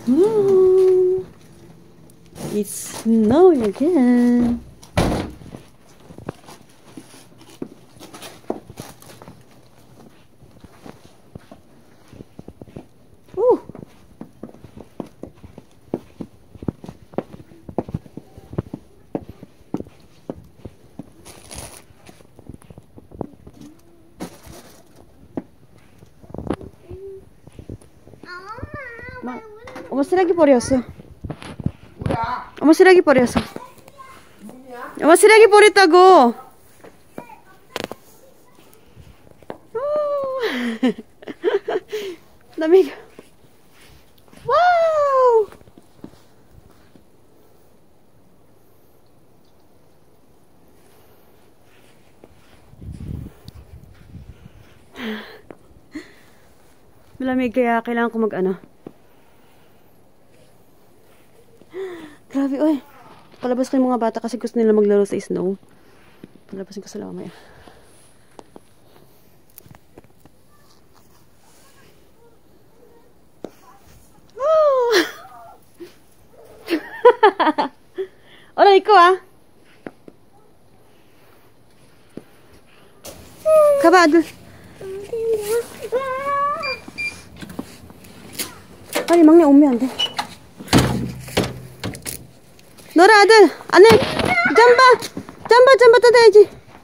Ooh, it's snowing again. Ooh. 엄마 쓰레기 버렸어. 뭐야? 엄마 쓰레기 버렸어. 뭐냐? 엄마 쓰레기 버렸다고. 남이가 와우. Malamig kaya kailangan ko mag-ano. Grabe, oy. Palabas ko yung mga bata kasi gusto nila maglaro sa snow. Palabasin ko sila mamaya. Oh! Ola, ikaw ah. Kaba, Adul. 빨리 막내 오면 안 돼. 너라 아들 안해. 잠바 뜯어야지.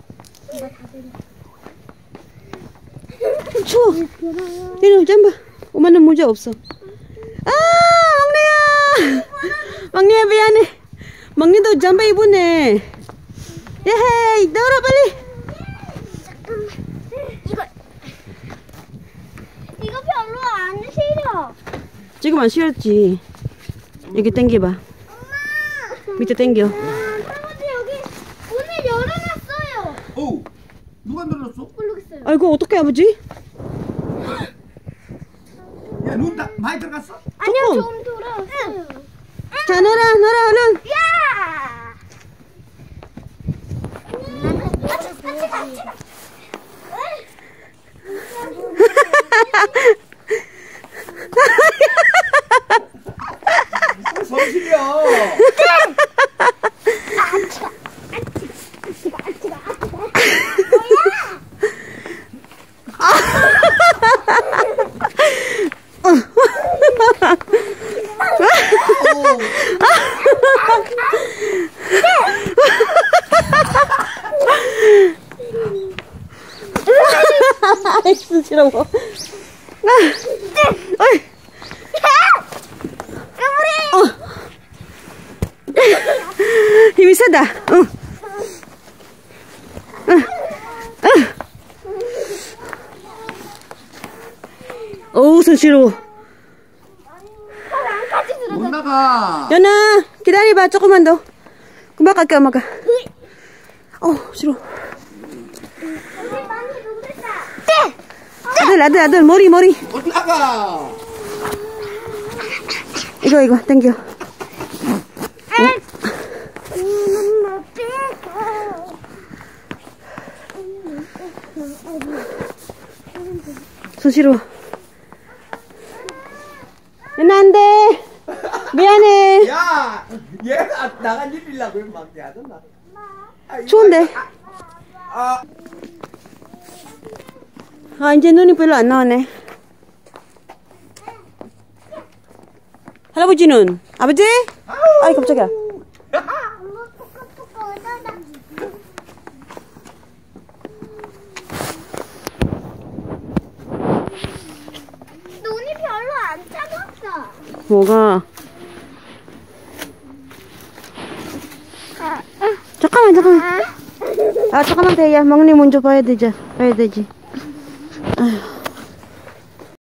추워. 이리 잠바. 엄마는 모자 없어. 아 막내야. 막내야 미안해. 막내도 잠바 입으네. 예헤이 너라 빨리. 이거 별로 안 싫어. 지금 안 싫었지. 여기 당겨봐. 엄마. 밑에 당겨. 할아버지 여기 오늘 열어놨어요. 오, 누가 늘었어? 모르겠어요. 아이고 어떡해 아버지? 야, 눈 다 많이 들어갔어? 아니요 조금. 좀 돌아왔어요. 자 너라 얼른. 야. 같이. 성실이야. 쑥스러워. 어이. 힘이 세다. 어우 손시러워. 못 나가. 연아 기다려봐 조금만 더. 금방 갈게 엄마가. 싫어. 아들 머리 못 나가. 이거 당겨. 손시러워. 연아 안돼. 미안해. 야, 얘가 나간 일이라고 막 야던나. 추운데. 아, 이제 눈이 별로 안 나오네. 할아버지는? 아버지? 아이 깜짝이야. 눈이 별로 안 차갑다. 뭐가? 잠깐만. 잠깐만 대야. 막내 먼저 봐야 되지. 아휴.